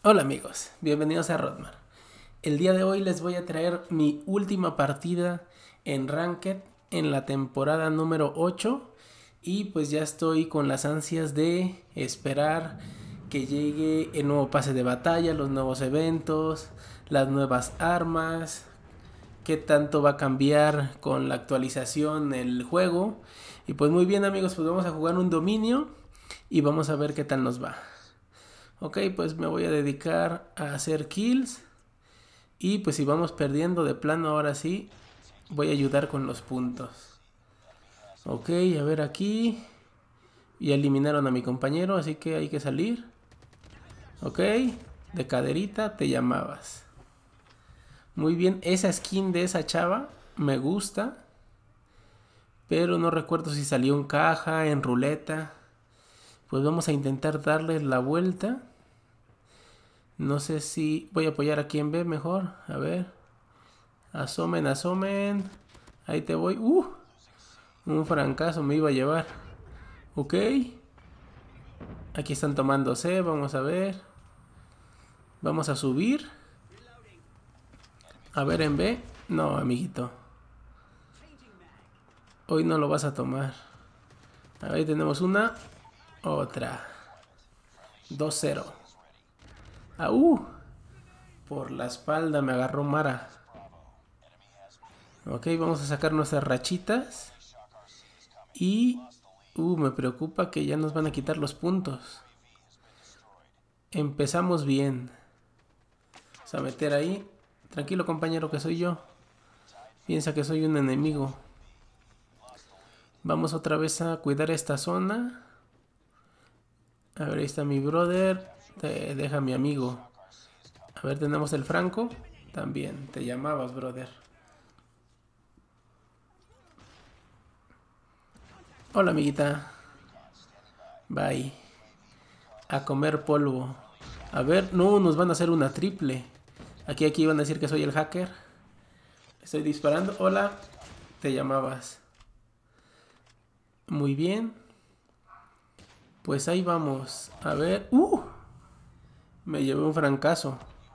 Hola amigos, bienvenidos a Rodmar. El día de hoy les voy a traer mi última partida en Ranked en la temporada número 8 y pues ya estoy con las ansias de esperar que llegue el nuevo pase de batalla, los nuevos eventos, las nuevas armas, qué tanto va a cambiar con la actualización el juego. Y pues muy bien amigos, pues vamos a jugar un dominio y vamos a ver qué tal nos va. Ok, pues me voy a dedicar a hacer kills. Y pues si vamos perdiendo de plano ahora sí, voy a ayudar con los puntos. Ok, a ver aquí. Ya eliminaron a mi compañero, así que hay que salir. Ok, de caderita te llamabas. Muy bien, esa skin de esa chava me gusta. Pero no recuerdo si salió en caja, en ruleta. Pues vamos a intentar darle la vuelta. No sé si voy a apoyar a quien ve mejor. A ver. Asomen, asomen. Ahí te voy. Un francazo me iba a llevar. Ok. Aquí están tomándose. Vamos a ver. Vamos a subir. A ver en B. No, amiguito. Hoy no lo vas a tomar. Ahí tenemos una. Otra. 2-0. Por la espalda me agarró Mara. Ok, vamos a sacar nuestras rachitas. Y... me preocupa que ya nos van a quitar los puntos. Empezamos bien. Vamos a meter ahí. Tranquilo compañero, que soy yo. Piensa que soy un enemigo. Vamos otra vez a cuidar esta zona. A ver, ahí está mi brother. Te deja mi amigo. A ver, tenemos el Franco. También, te llamabas, brother. Hola, amiguita. Bye. A comer polvo. A ver, no, nos van a hacer una triple. Aquí van a decir que soy el hacker. Estoy disparando. Hola. Te llamabas. Muy bien. Pues ahí vamos. A ver. Me llevé un francazo.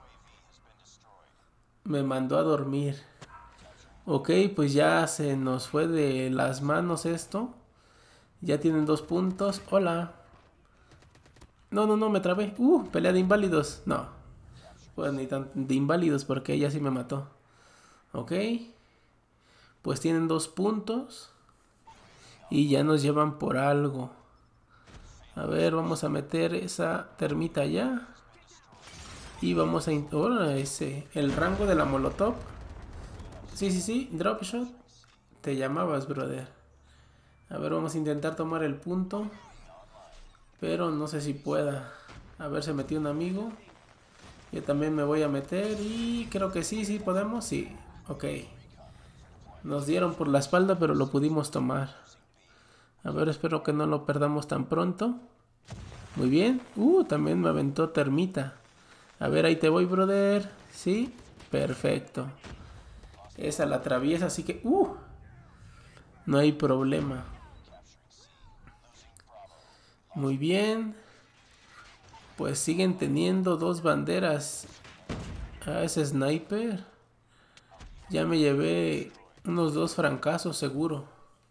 Me mandó a dormir. Ok, pues ya se nos fue de las manos esto. Ya tienen 2 puntos. Hola. No, no, no, me trabé. Pelea de inválidos. No. Pues ni tan de inválidos porque ella sí me mató. Ok. Pues tienen 2 puntos. Y ya nos llevan por algo. A ver, vamos a meter esa termita allá. Y vamos a... Ahora ese. El rango de la molotov. Sí, sí, sí. Drop shot. Te llamabas, brother. A ver, vamos a intentar tomar el punto. Pero no sé si pueda. A ver, se metió un amigo. Yo también me voy a meter. Y creo que sí, sí podemos. Sí, ok. Nos dieron por la espalda, pero lo pudimos tomar. A ver, espero que no lo perdamos tan pronto. Muy bien. También me aventó termita. A ver, ahí te voy, brother. Sí, perfecto. Esa la atraviesa, así que... no hay problema. Muy bien. Pues siguen teniendo 2 banderas. Ese sniper. Ya me llevé unos 2 francazos seguro.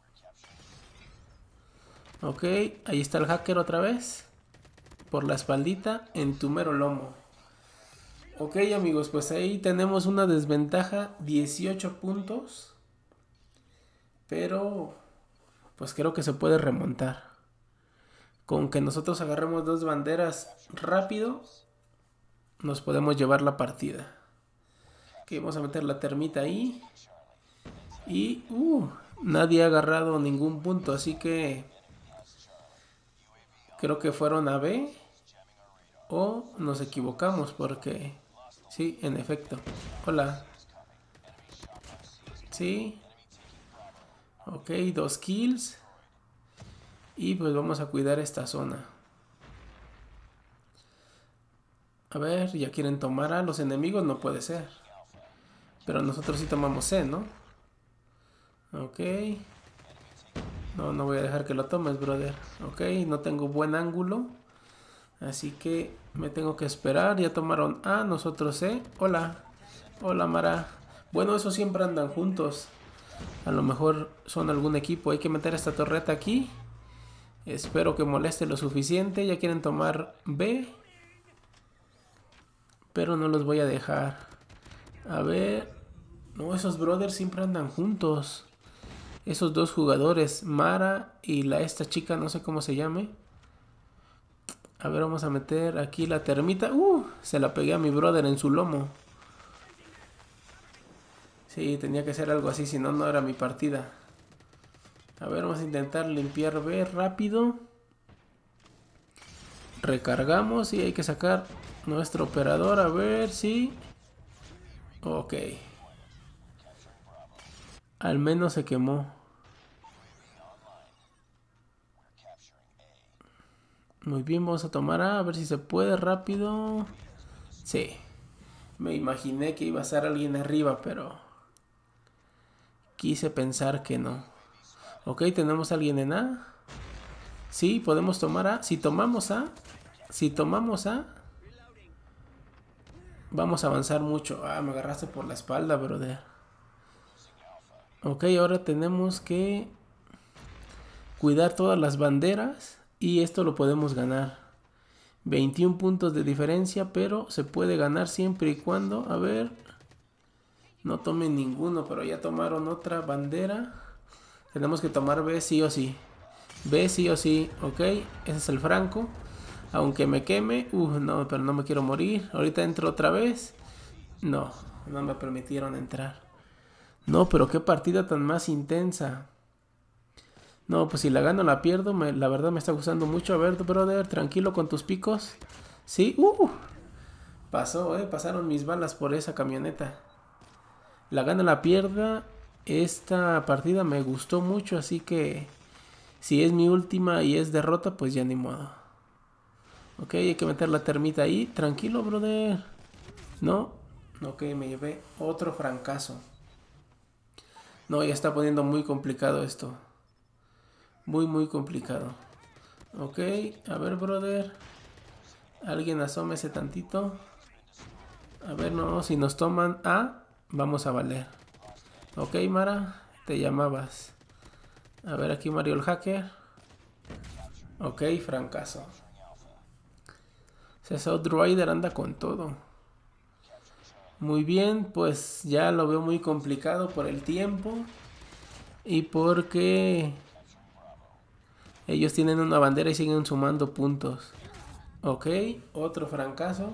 Ok, ahí está el hacker otra vez. Por la espaldita en tu mero lomo. Ok amigos, pues ahí tenemos una desventaja. 18 puntos. Pero pues creo que se puede remontar. Con que nosotros agarremos 2 banderas rápido, nos podemos llevar la partida. Ok, vamos a meter la termita ahí. Y nadie ha agarrado ningún punto, así que creo que fueron a B. O nos equivocamos porque... Sí, en efecto. Hola. Sí. Ok, 2 kills. Y pues vamos a cuidar esta zona. A ver, ya quieren tomar a los enemigos, no puede ser. Pero nosotros sí tomamos C, ¿no? Ok. No, no voy a dejar que lo tomes, brother. Ok, no tengo buen ángulo. Así que me tengo que esperar. Ya tomaron A, nosotros C. Hola. Hola, Mara. Bueno, esos siempre andan juntos. A lo mejor son algún equipo. Hay que meter esta torreta aquí. Espero que moleste lo suficiente. Ya quieren tomar B. Pero no los voy a dejar. A ver. No, esos brothers siempre andan juntos. Esos dos jugadores. Mara y esta chica, no sé cómo se llame. A ver, vamos a meter aquí la termita. Se la pegué a mi brother en su lomo. Sí, tenía que ser algo así, si no, no era mi partida. A ver, vamos a intentar limpiar B rápido. Recargamos y hay que sacar nuestro operador. A ver si... Ok. Al menos se quemó. Muy bien, vamos a tomar A ver si se puede rápido. Sí. Me imaginé que iba a estar alguien arriba, pero... quise pensar que no. Ok, tenemos a alguien en A. Sí, podemos tomar A. Si tomamos A... vamos a avanzar mucho. Me agarraste por la espalda, brother. Ok, ahora tenemos que... cuidar todas las banderas. Y esto lo podemos ganar. 21 puntos de diferencia, pero se puede ganar siempre y cuando... A ver... no tomen ninguno, pero ya tomaron otra bandera. Tenemos que tomar B sí o sí. B sí o sí, ok. Ese es el franco. Aunque me queme. No, pero no me quiero morir. Ahorita entro otra vez. No, no me permitieron entrar. No, pero qué partida tan más intensa. No, pues si la gano la pierdo. La verdad me está gustando mucho. A ver, brother, tranquilo con tus picos. Sí, pasó, pasaron mis balas por esa camioneta. La gana la pierda. Esta partida me gustó mucho, así que si es mi última y es derrota, pues ya ni modo. Ok, hay que meter la termita ahí. Tranquilo, brother. No. Ok, me llevé otro francazo. No, ya está poniendo muy complicado esto. Muy, muy complicado. Ok, a ver, brother. Alguien asómese tantito. A ver, no, si nos toman A, vamos a valer. Ok, Mara, te llamabas. A ver, aquí Mario el hacker. Ok, francazo. South Rider anda con todo. Muy bien, pues ya lo veo muy complicado por el tiempo. Y porque ellos tienen una bandera y siguen sumando puntos. Ok, otro francazo.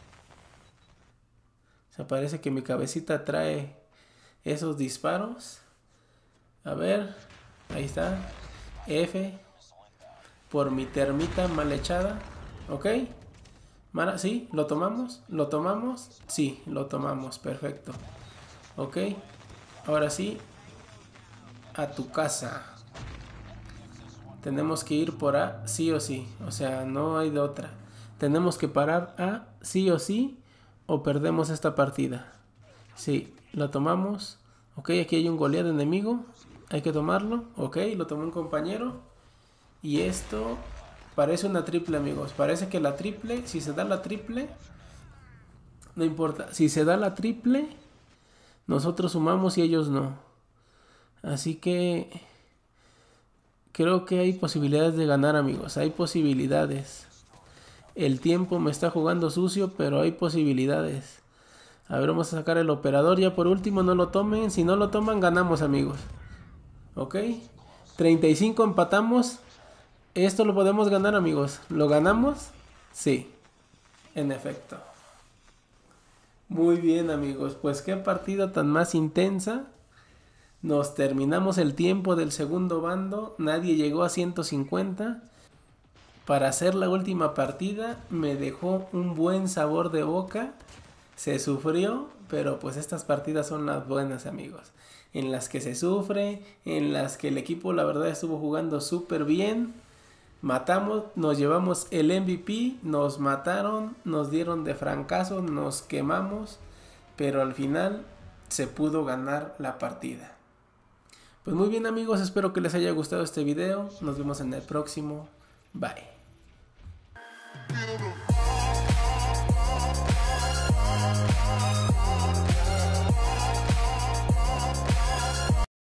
Se parece que mi cabecita trae esos disparos. A ver, ahí está. F por mi termita mal echada. Ok. Mara, ¿sí? ¿Lo tomamos? ¿Lo tomamos? Sí, lo tomamos. Perfecto. Ok. Ahora sí. A tu casa. Tenemos que ir por A sí o sí. O sea, no hay de otra. Tenemos que parar A sí o sí. O perdemos esta partida. Sí, la tomamos. Ok, aquí hay un Goliat enemigo. Hay que tomarlo. Ok, lo tomó un compañero. Y esto parece una triple, amigos. Parece que la triple, si se da la triple, no importa. Si se da la triple, nosotros sumamos y ellos no. Así que creo que hay posibilidades de ganar, amigos. Hay posibilidades. El tiempo me está jugando sucio, pero hay posibilidades. A ver, vamos a sacar el operador. Ya por último, no lo tomen. Si no lo toman, ganamos, amigos. Ok. 35 empatamos. Esto lo podemos ganar, amigos. ¿Lo ganamos? Sí. En efecto. Muy bien, amigos. Pues qué partida tan más intensa. Nos terminamos el tiempo del segundo bando. Nadie llegó a 150. Para hacer la última partida me dejó un buen sabor de boca. Se sufrió, pero pues estas partidas son las buenas, amigos. En las que se sufre, en las que el equipo la verdad estuvo jugando súper bien. Matamos, nos llevamos el MVP, nos mataron, nos dieron de francazo, nos quemamos, pero al final se pudo ganar la partida. Pues muy bien, amigos, espero que les haya gustado este video. Nos vemos en el próximo. Bye.